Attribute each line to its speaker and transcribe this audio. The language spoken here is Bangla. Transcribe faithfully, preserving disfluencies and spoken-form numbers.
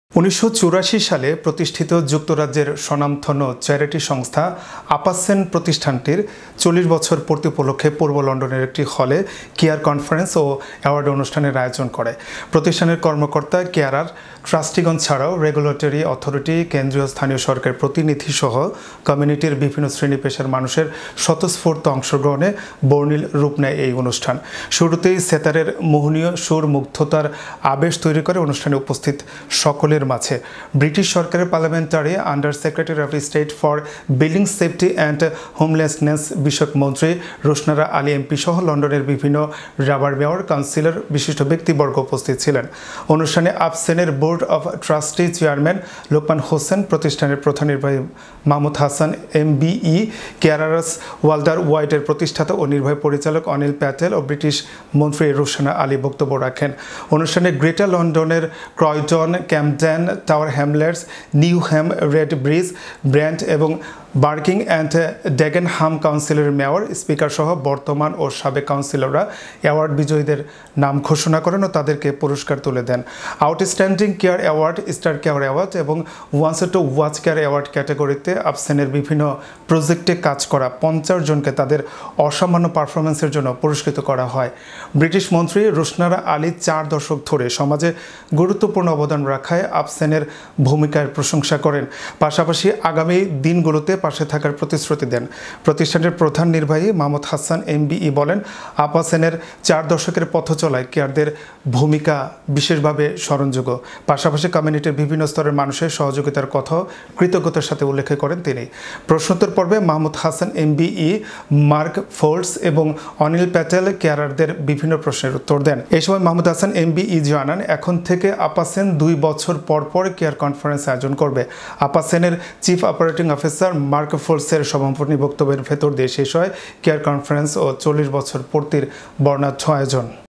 Speaker 1: উনিশশো চুরাশি সালে প্রতিষ্ঠিত যুক্তরাজ্যের স্বনামধন্য চ্যারিটি সংস্থা আপাসেন প্রতিষ্ঠানটির চল্লিশ বছর পূর্তি উপলক্ষে পূর্ব লন্ডনের একটি হলে কেয়ার কনফারেন্স ও অ্যাওয়ার্ড অনুষ্ঠানের আয়োজন করে। প্রতিষ্ঠানের কর্মকর্তা, কেয়ারার, ট্রাস্টিগণ ছাড়াও রেগুলেটরি অথরিটি, কেন্দ্রীয় স্থানীয় সরকারের প্রতিনিধি সহ কমিউনিটির বিভিন্ন শ্রেণী পেশার মানুষের স্বতঃস্ফূর্ত অংশগ্রহণে বর্ণিল রূপ নেয় এই অনুষ্ঠান। শুরুতেই সেতারের মোহনীয় সুর মুগ্ধতার আবেশ তৈরি করে অনুষ্ঠানে উপস্থিত সকলের মাঝে ব্রিটিশ সরকারের parliamentary under secretary of state for building safety and homelessness বিষয়ক মন্ত্রী রোশনারা আলী এমপি সহ লন্ডনের বিভিন্ন রাবার মেয়র, কাউন্সিলর, বিশিষ্ট ব্যক্তিবর্গ উপস্থিত ছিলেন। অনুষ্ঠানে আফসেনের board of trustee chairman Lokman Hossain, প্রতিষ্ঠানের প্রধান নির্বাহী Mahmud Hasan MBE, carers Walter হোয়াইটের প্রতিষ্ঠাতা ও নির্বাহী পরিচালক অনিল প্যাটেল ও ব্রিটিশ মন্ত্রী রোশনা আলী বক্তব্য রাখেন। অনুষ্ঠানে গ্রেটার লন্ডনের Croydon, Camden, Tower Hamlets, Newham, Redbridge, Brent এবং বার্কিং অ্যান্ড ডেগেনহাম কাউন্সিলের মেয়র, স্পিকার সহ বর্তমান ও সাবেক কাউন্সিলররা অ্যাওয়ার্ড বিজয়ীদের নাম ঘোষণা করেন ও তাদেরকে পুরস্কার তুলে দেন। Outstanding care award, star care award এবং ones to watch care award ক্যাটাগরিতে আফসেনের বিভিন্ন প্রজেক্টে কাজ করা পঞ্চাশ জনকে তাদের অসামান্য পারফরমেন্সের জন্য পুরস্কৃত করা হয়। ব্রিটিশ মন্ত্রী রোশনারা আলী চার দশক ধরে সমাজে গুরুত্বপূর্ণ অবদান রাখায় আফসেনের ভূমিকার প্রশংসা করেন। পাশাপাশি আগামী দিনগুলোতে পাশে থাকার প্রতিশ্রুতি দেন। প্রতিষ্ঠানের প্রধান নির্বাহী মাহমুদ হাসান এমবিই বলেন, আপাসেনের চার দশকের পথ চলায় কেয়ারদের ভূমিকা বিশেষভাবে স্মরণযোগ্য। পাশাপাশি কমিউনিটির বিভিন্ন স্তরের মানুষের সহযোগিতার কথাও কৃতজ্ঞতার সাথে উল্লেখ করেন তিনি। প্রশ্নোত্তর পর্বে Mahmud Hasan MBE, Mark Fords এবং অনিল প্যাটেল কেয়ারারদের বিভিন্ন প্রশ্নের উত্তর দেন। এই সময় মাহমুদ হাসান এমবিই জানান, এখন থেকে আপাসেন দুই বছর পর পর কেয়ার কনফারেন্স আয়োজন করবে। আপাসেনের চিফ অপারেটিং অফিসার মার্ক ফোর্সের সমাপনী বক্তব্যের ভেতর দিয়ে শেষ হয় কেয়ার কনফারেন্স ও চল্লিশ বছর পূর্তির বর্ণাঢ্য আয়োজন।